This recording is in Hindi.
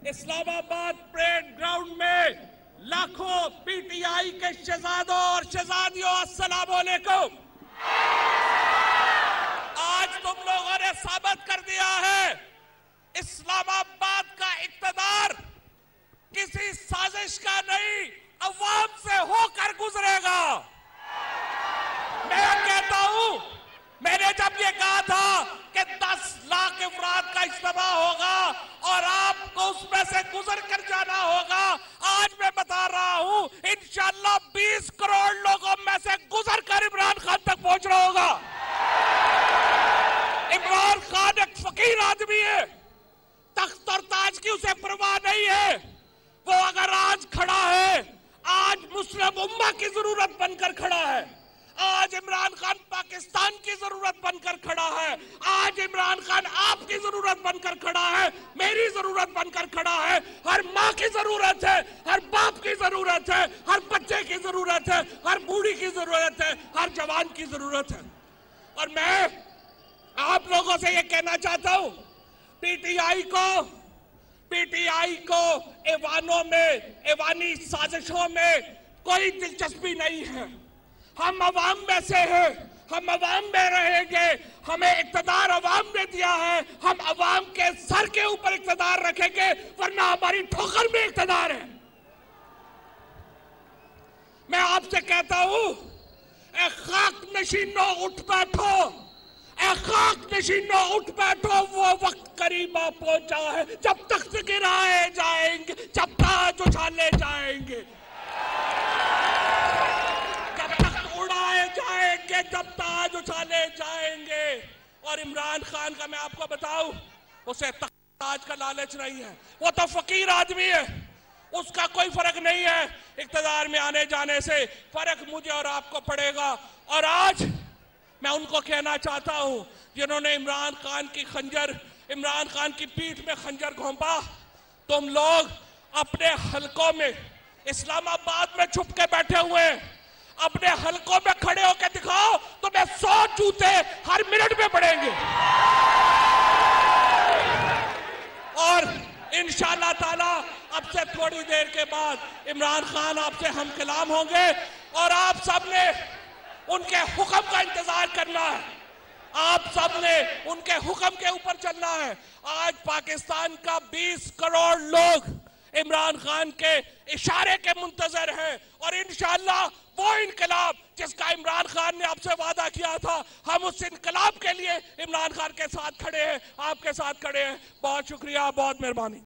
इस्लामाबाद परेड ग्राउंड में लाखों पीटीआई के शहजादों और शहजादियों, अस्सलाम वालेकुम। आज तुम लोगों ने साबित कर दिया है इस्लामाबाद का इक्तदार किसी साजिश का नहीं, अवाम से होकर गुजरेगा। मैं कहता हूं, मैंने जब ये कहा था कि 10 लाख अफराद का इज्तिमा होगा और आपको उसमें से गुजर कर जाना होगा, आज मैं बता रहा हूं इंशाअल्लाह 20 करोड़ लोगों में से गुजर कर इमरान खान तक पहुंचना होगा। इमरान खान एक फकीर आदमी है, तख्त और ताज की उसे परवाह नहीं है। वो अगर आज खड़ा है, आज मुस्लिम उम्मा की जरूरत बनकर खड़ा है, आज इमरान खान पाकिस्तान की जरूरत बनकर खड़ा है, आज इमरान खान आपकी जरूरत बनकर खड़ा है, मेरी जरूरत बनकर खड़ा है, हर माँ की जरूरत है, हर बाप की जरूरत है, हर बच्चे की जरूरत है, हर बूढ़ी की जरूरत है, हर जवान की जरूरत है। और मैं आप लोगों से ये कहना चाहता हूं, पीटीआई को ऐवानों में, ऐवानी साजिशों में कोई दिलचस्पी नहीं है। हम अवाम में से हैं, हम अवाम में रहेंगे, हमें इक़्तिदार अवाम ने दिया है, हम अवाम के सर के ऊपर इक़्तिदार रखेंगे, वरना हमारी ठोकर में इक़्तिदार है। मैं आपसे कहता हूं, ए खाक नशीनों उठ बैठो, ए खाक नशीनों उठ बैठो, वो वक्त करीब आ पहुंचा है जब तख्त गिराए जाएंगे, जब ताज उछाले जाएंगे, जब ताज उछाले जाएंगे। और इमरान खान का मैं आपको बताऊं, उसे ताज का लालच नहीं है, वो तो फकीर आदमी है, उसका कोई फर्क नहीं है इक्तदार में आने जाने से, फर्क मुझे और आपको पड़ेगा। और आज मैं उनको कहना चाहता हूं जिन्होंने इमरान खान की पीठ में खंजर घोंपा, तुम लोग अपने हलकों में इस्लामाबाद में छुप के बैठे हुए, अपने हलकों में खड़े होकर दिखाओ, तुम्हें 100 जूते हर मिनट में पड़ेंगे। और इंशाअल्लाह ताला अब से थोड़ी देर के बाद इमरान खान आपसे हम कलाम होंगे और आप सबने उनके हुक्म का इंतजार करना है, आप सबने उनके हुक्म के ऊपर चलना है। आज पाकिस्तान का 20 करोड़ लोग इमरान खान के इशारे के मुंतजर हैं और इंशाअल्लाह वो इनकलाब जिसका इमरान खान ने आपसे वादा किया था, हम उस इनकलाब के लिए इमरान खान के साथ खड़े हैं, आपके साथ खड़े हैं। बहुत शुक्रिया, बहुत मेहरबानी।